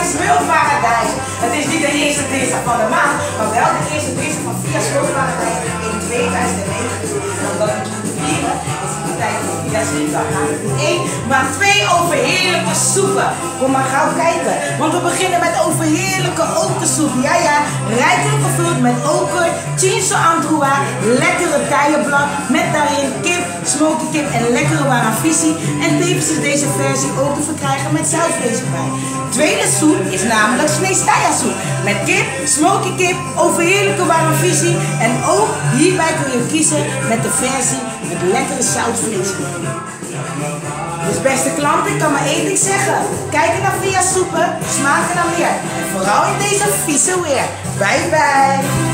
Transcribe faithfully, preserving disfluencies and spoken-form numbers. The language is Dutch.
Smulparadijs. Het is niet de eerste dinsdag van de maand, maar wel de eerste dinsdag van Via Smulparadijs in tweeduizend negentien. En omdat we het moeten vieren, is het de tijd voor Via Smulparadijs. Namelijk niet één, maar twee overheerlijke soepen. Kom maar gauw kijken, want we beginnen met overheerlijke okersoep. Ja, ja, rijkelijk gevuld met oker, chinzo androa, lekkere tailleblad met daarin kip, smoky kip en lekkere waravisi. En tevens is deze versie ook te verkrijgen met zoutvlees erbij. Tweede soep is namelijk sneestaya soep met kip, smoky kip, overheerlijke waravisi. En ook hierbij kun je kiezen met de versie met lekkere zoutvlees. Dus beste klanten, ik kan maar één ding zeggen. Kijken naar Via Soepen, smaken naar meer. En vooral in deze vieze weer. Bye bye.